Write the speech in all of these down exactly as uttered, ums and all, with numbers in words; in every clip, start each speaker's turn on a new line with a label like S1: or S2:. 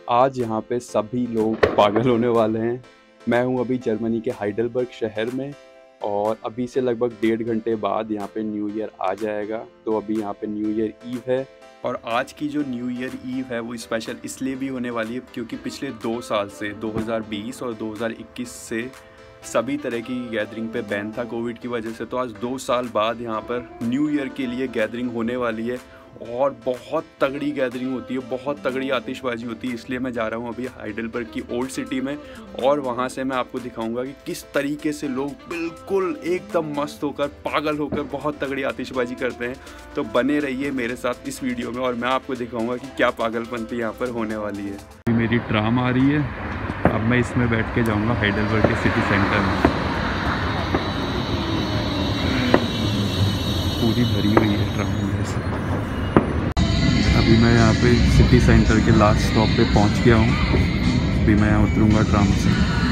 S1: आज यहाँ पे सभी लोग पागल होने वाले हैं। मैं हूँ अभी जर्मनी के हाइडेलबर्ग शहर में और अभी से लगभग डेढ़ घंटे बाद यहाँ पे न्यू ईयर आ जाएगा। तो अभी यहाँ पे न्यू ईयर ईव है और आज की जो न्यू ईयर ईव है वो स्पेशल इसलिए भी होने वाली है क्योंकि पिछले दो साल से दो हज़ार बीस और दो हज़ार इक्कीस से सभी तरह की गैदरिंग पे बैन था कोविड की वजह से। तो आज दो साल बाद यहाँ पर न्यू ईयर के लिए गैदरिंग होने वाली है और बहुत तगड़ी गैदरिंग होती है, बहुत तगड़ी आतिशबाजी होती है। इसलिए मैं जा रहा हूँ अभी हाइडेलबर्ग की ओल्ड सिटी में और वहाँ से मैं आपको दिखाऊंगा कि किस तरीके से लोग बिल्कुल एकदम मस्त होकर, पागल होकर बहुत तगड़ी आतिशबाजी करते हैं। तो बने रहिए मेरे साथ इस वीडियो में और मैं आपको दिखाऊंगा कि क्या पागलपंती यहाँ पर होने वाली है। मेरी ट्राम आ रही है, अब मैं इसमें बैठ के जाऊँगा हाइडेलबर्ग के सिटी सेंटर में। पूरी भरी हुई है ट्राम में से। अभी मैं यहाँ पे सिटी सेंटर के लास्ट स्टॉप पे पहुँच गया हूँ। अभी मैं यहाँ उतरूँगा ट्राम से।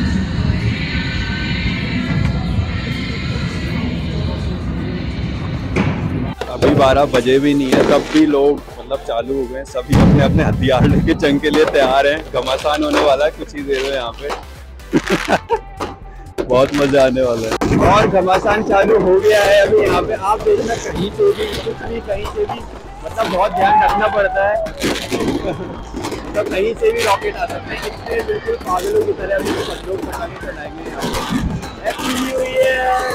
S1: अभी बारह बजे भी नहीं है तब भी लोग मतलब चालू हो गए। सभी अपने अपने हथियार लेके जंग के लिए तैयार हैं। घमासान होने वाला है कुछ ही देर में यहाँ पे। बहुत मजा आने वाला है और घमासान चालू हो गया है अभी यहाँ पे। आप देखना कहीं से भी कुछ भी कहीं से भी मतलब बहुत ध्यान रखना पड़ता है। तो कहीं से भी रॉकेट आ सकते हैं। इतने बिल्कुल पागलों की तरह अभी सब लोग पटाखे चलाएंगे happy new year.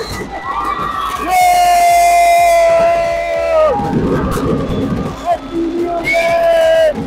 S1: Happy new year.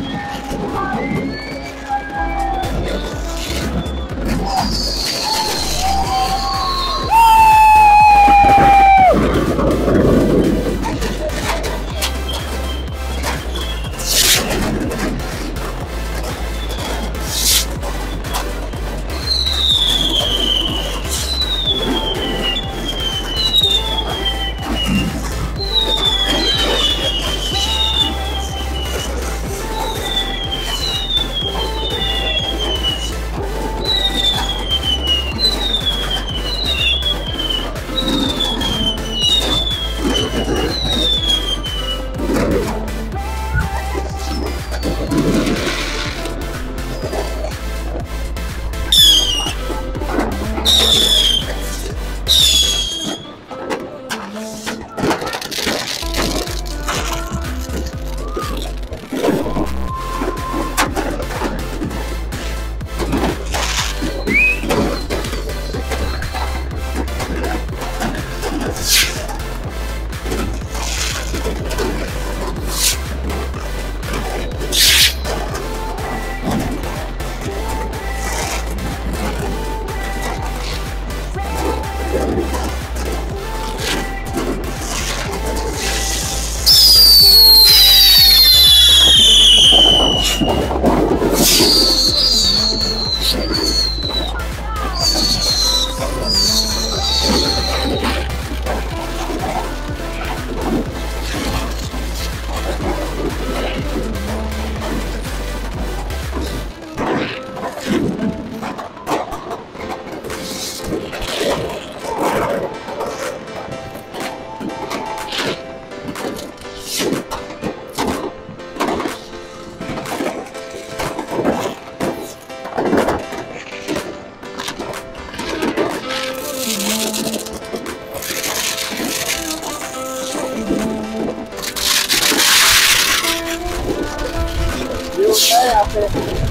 S1: यहाँ पे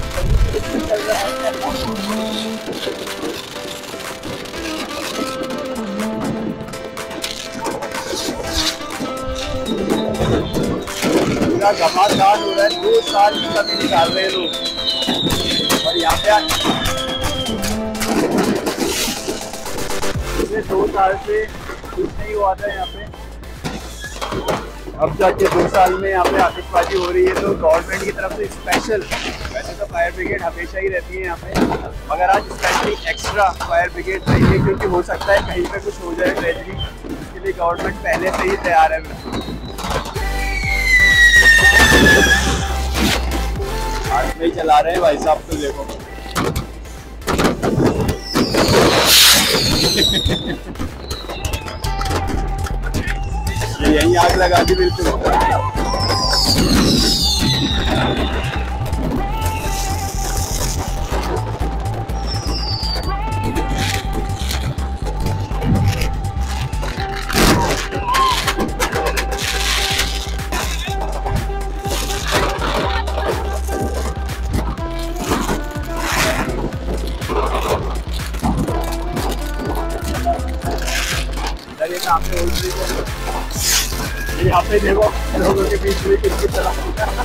S1: पूरा घमासान हो रहा है। दो साल की कमी निकाल रहे हैं लोग और यहाँ पे पिछले दो साल से कुछ नहीं हुआ था यहाँ पे। अब जाके दो साल में यहाँ पे आतिशबाजी हो रही है तो गवर्नमेंट की तरफ से स्पेशल, वैसे तो फायर ब्रिगेड हमेशा ही रहती है यहाँ पे, मगर आज स्पेशली एक्स्ट्रा फायर ब्रिगेड चाहिए क्योंकि हो सकता है कहीं पे कुछ हो जाए ट्रेजेडी। इसके लिए गवर्नमेंट पहले से ही तैयार है। आज में ही चला रहे हैं भाई साहब, तो देखो ये यही आग लगा दी बिल्कुल।
S2: यहाँ पे देखो लोगों के बीच में किसकी तरह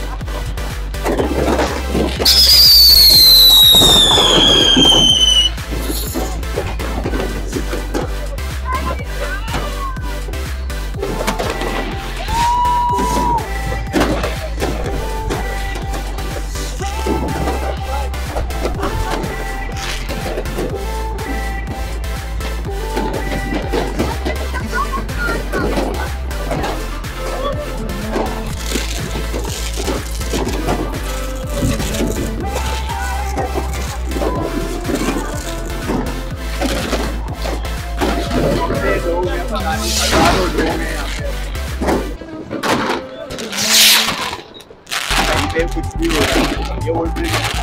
S2: कुछ भी हो रहा है ये वोल्ट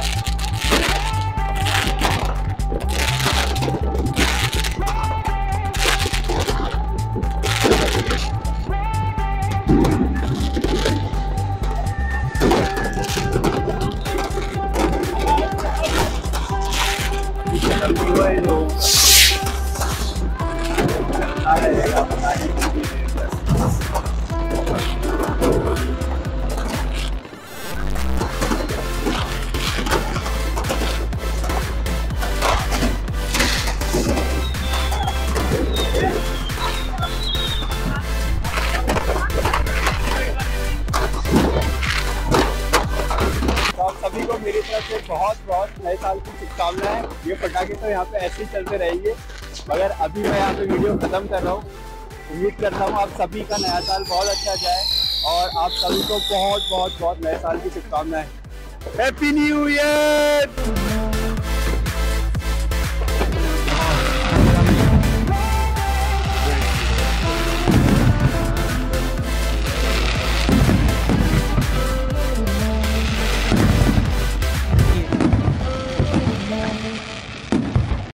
S2: सभी को मेरी तरफ से बहुत बहुत नए साल की शुभकामनाएं। ये पटाखे तो यहाँ पे ऐसे ही चलते रहेंगे, मगर अभी मैं यहाँ पे वीडियो खत्म कर रहा हूँ। उम्मीद करता हूँ आप सभी का नया साल बहुत अच्छा जाए और आप सभी को बहुत बहुत बहुत नए साल की शुभकामनाएं। Happy new year.